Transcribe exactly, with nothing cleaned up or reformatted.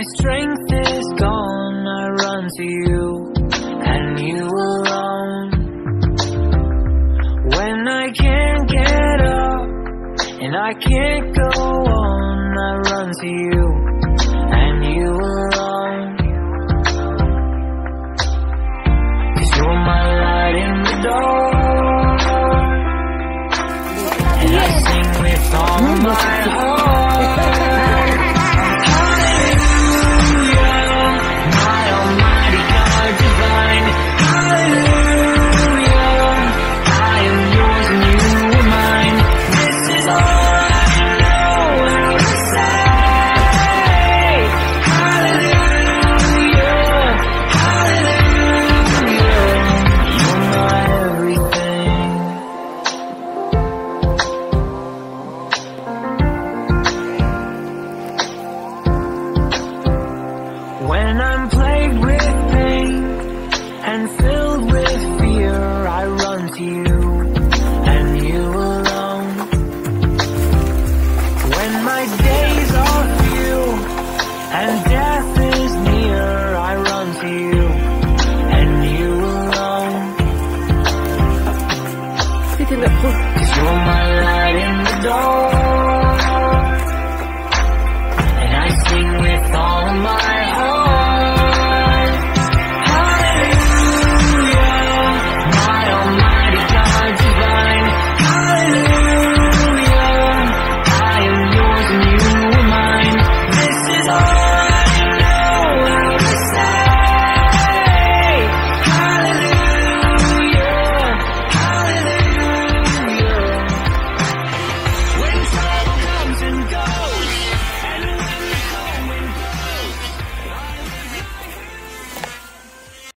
strength is gone, I run to you and you alone. When I can't get up and I can't go on, I run to you and you alone. 'Cause you're my light in the dark, and I sing with all of my heart. When I'm